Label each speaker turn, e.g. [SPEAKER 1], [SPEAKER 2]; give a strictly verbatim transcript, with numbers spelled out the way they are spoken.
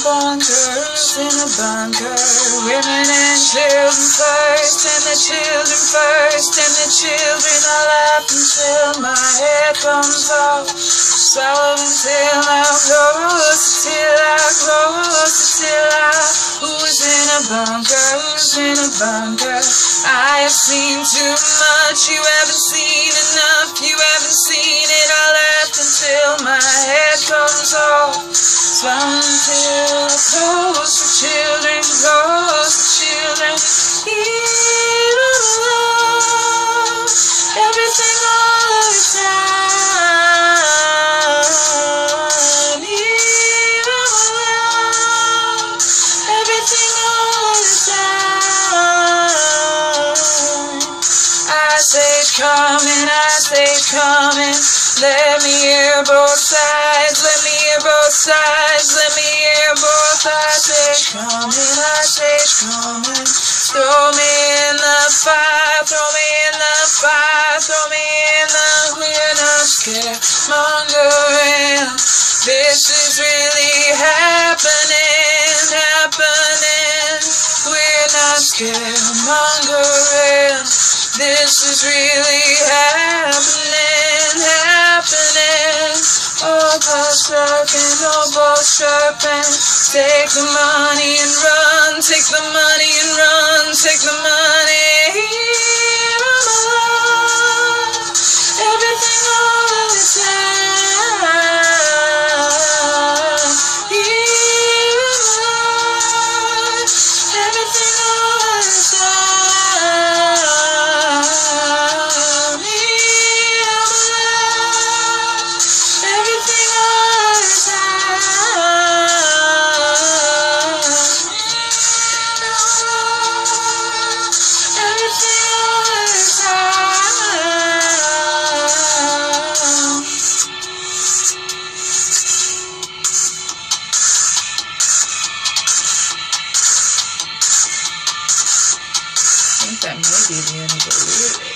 [SPEAKER 1] bunkers in a bunker. Women and children first, and the children first, and the children all laugh until my head comes off. Swallow until I'm close, till I close, till I. Who's in a bunker? Who's in a bunker? I have seen too much. You haven't seen enough. You haven't seen it. I laughed until my head comes off. Swallow until I close the children, close the children. Hear love, everything all the time. Hear love, everything all the time. Ice age coming, ice age coming. Let me hear both sides, let me hear both sides, let me hear both. Ice age coming, ice age coming. Throw me in the fire, throw me in the fire, throw me in the. We're not scared, mongering. This is really happening, happening. We're not scared, mongering. This is really happening, happening. All boats surfing, all boats surfing. Take the money and run, take the money and run, take the money. Here I'm alone, everything all of the time. Here I'm alone, everything all of the time. I think that may be the end of the lyric.